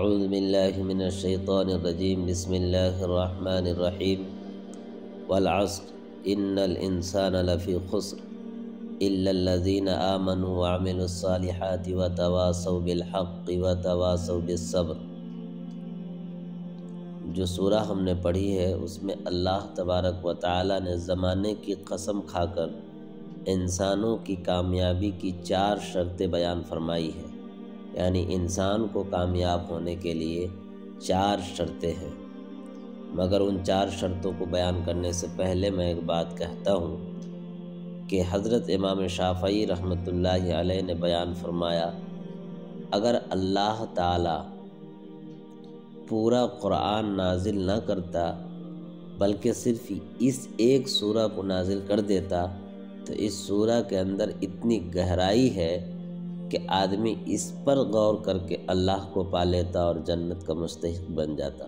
اعوذ باللہ من الشیطان الرجیم بسم اللہ الرحمن الرحیم والعصر ان الانسان لفی خسر الا الذین آمنوا وعملوا الصالحات وتواصوا بالحق وتواصوا بالصبر۔ جو سورہ ہم نے پڑھی ہے اس میں اللہ تبارک و تعالی نے زمانے کی قسم کھا کر انسانوں کی کامیابی کی 4 شرطیں بیان فرمائی ہیں، یعنی انسان کو کامیاب ہونے کے لیے 4 شرطیں ہیں۔ مگر ان 4 شرطوں کو بیان کرنے سے پہلے میں ایک بات کہتا ہوں کہ حضرت امام شافعی رحمۃ اللہ علیہ نے بیان فرمایا، اگر اللہ تعالی پورا قرآن نازل نہ کرتا بلکہ صرف اس ایک سورہ کو نازل کر دیتا تو اس سورہ کے اندر اتنی گہرائی ہے کہ آدمی اس پر غور کر کے اللہ کو پا لیتا اور جنت کا مستحق بن جاتا۔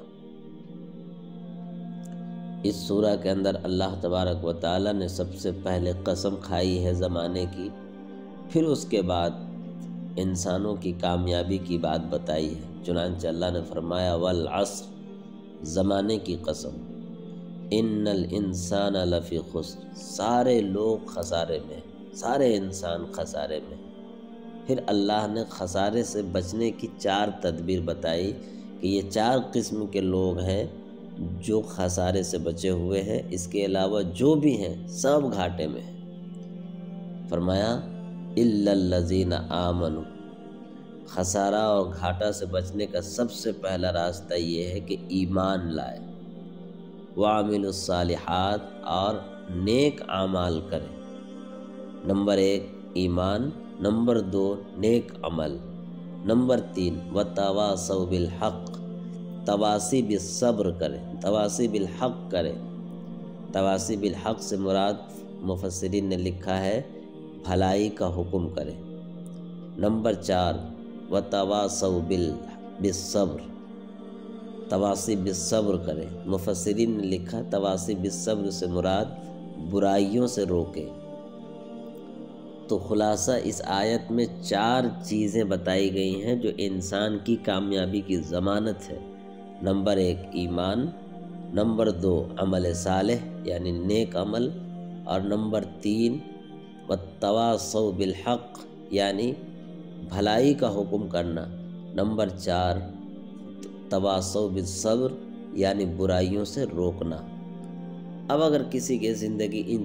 اس سورہ کے اندر اللہ تبارک و تعالی نے سب سے پہلے قسم کھائی ہے زمانے کی، پھر اس کے بعد انسانوں کی کامیابی کی بات بتائی ہے۔ چنانچہ اللہ نے فرمایا والعصر، زمانے کی قسم، ان الانسان لفی خسر، سارے لوگ خسارے میں، سارے انسان خسارے میں۔ پھر اللہ نے خسارے سے بچنے کی 4 تدبیر بتائی کہ یہ 4 قسم کے لوگ ہیں جو خسارے سے بچے ہوئے ہیں، اس کے علاوہ جو بھی ہیں سب گھاٹے میں ہیں۔ فرمایا الا الذین آمنوا، خسارہ اور گھاٹا سے بچنے کا سب سے پہلا راستہ یہ ہے کہ ایمان لائے، وعملوا الصالحات، اور نیک اعمال کریں۔ نمبر 1 ایمان، نمبر 2 نیک عمل، نمبر 3 وتواصوا بالحق، تواصی بالصبر کریں، تواصی بالحق کریں۔ تواصی بالحق سے مراد مفسرین نے لکھا ہے بھلائی کا حکم کریں۔ نمبر 4 وتواصوا بالصبر، تواصی بالصبر کریں۔ مفسرین نے لکھا تواصی بالصبر سے مراد برائیوں سے روکیں۔ تو خلاصہ اس آیت میں 4 چیزیں بتائی گئی ہیں جو انسان کی کامیابی کی ضمانت ہے۔ نمبر 1 ایمان، نمبر 2 عمل صالح یعنی نیک عمل، اور نمبر 3 والتواصوا بالحق یعنی بھلائی کا حکم کرنا، نمبر 4 تواصوا بالصبر یعنی برائیوں سے روکنا۔ اب اگر کسی کی زندگی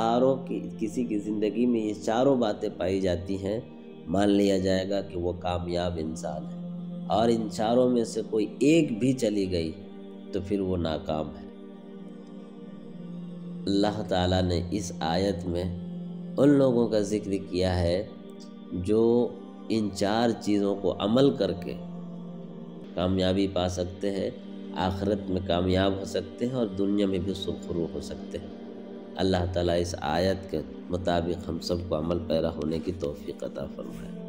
میں یہ 4 باتیں پائی جاتی ہیں، مان لیا جائے گا کہ وہ کامیاب انسان ہے، اور ان 4 میں سے کوئی ایک بھی چلی گئی تو پھر وہ ناکام ہے۔ اللہ تعالیٰ نے اس آیت میں ان لوگوں کا ذکر کیا ہے جو ان 4 چیزوں کو عمل کر کے کامیابی پا سکتے ہیں، آخرت میں کامیاب ہو سکتے ہیں اور دنیا میں بھی سرخرو ہو سکتے ہیں۔ اللہ تعالیٰ اس آیت کے مطابق ہم سب کو عمل پیرا ہونے کی توفیق عطا فرمائے۔